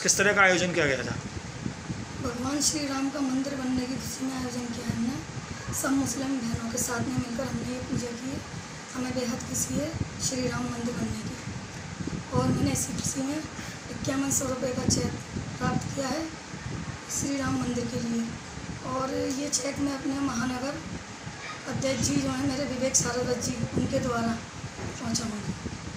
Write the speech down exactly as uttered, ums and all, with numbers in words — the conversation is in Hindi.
आज किस तरह का आयोजन किया गया था? भगवान श्री राम का मंदिर बनने की खुशी में आयोजन किया है हमने। सब मुस्लिम बहनों के साथ में मिलकर हमने ये पूजा की है। हमें बेहद खुशी है श्री राम मंदिर बनने की, और मैंने इसी खुशी में इक्यावन सौ रुपये का चेक प्राप्त किया है श्री राम मंदिर के लिए। और ये चेक मैं अपने महानगर अध्यक्ष जी जो हैं मेरे विवेक सारदा जी, उनके द्वारा पहुँचाऊँगी।